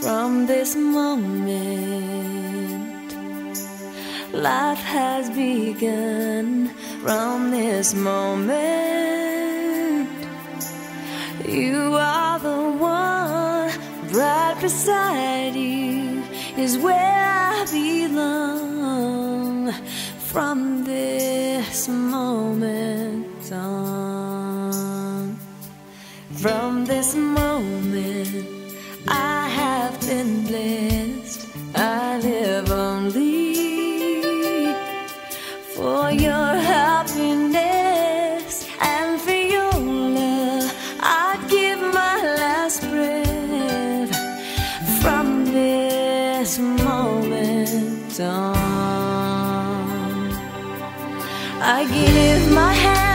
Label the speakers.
Speaker 1: From this moment, life has begun. From this moment, you are the one. Right beside you is where I belong. From this moment on, from this moment, I have been blessed. I live only for your happiness and for your love. I give my last breath. From this moment on, I give my hand.